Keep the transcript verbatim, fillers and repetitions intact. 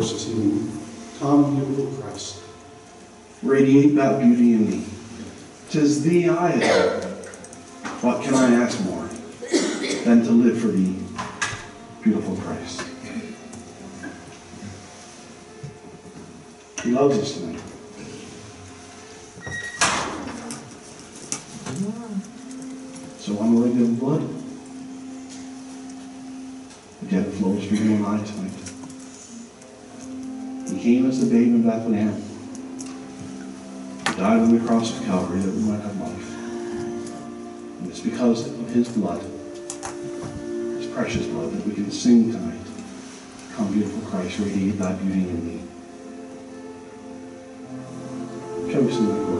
course, is singing, "Come, beautiful Christ." Radiate that beauty in me. 'Tis thee I adore. What can I ask more than to live for thee, beautiful Christ? He loves us tonight. So unworthy of blood, but yet it flows from you and I tonight. He came as a babe in Bethlehem. He died on the cross of Calvary that we might have life. And it's because of his blood, his precious blood, that we can sing tonight, "Come, beautiful Christ, radiate thy beauty in me." Shall we sing that?